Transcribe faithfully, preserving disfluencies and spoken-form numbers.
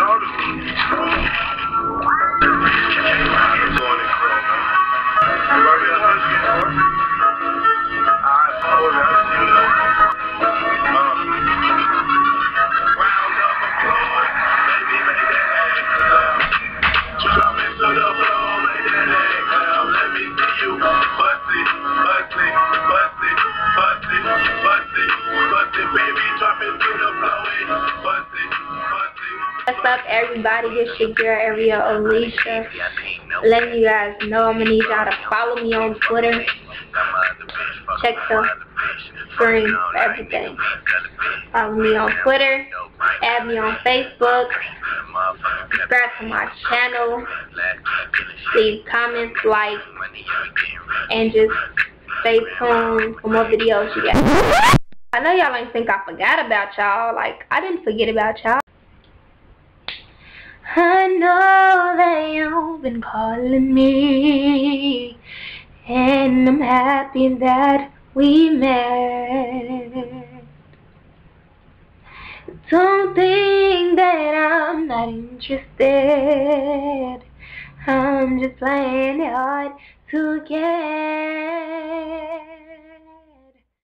What's up, everybody? It's your girl Arieal Olesha. Letting you guys know I'm gonna need y'all to follow me on Twitter. Check the screen for everything. Follow me on Twitter. Add me on Facebook. Subscribe to my channel. Leave comments, like, and just stay tuned for more videos you guys. I know y'all ain't think I forgot about y'all. Like, I didn't forget about y'all. I know that you've been calling me, and I'm happy that we met. Don't think that I'm not interested. I'm just playing it hard to get.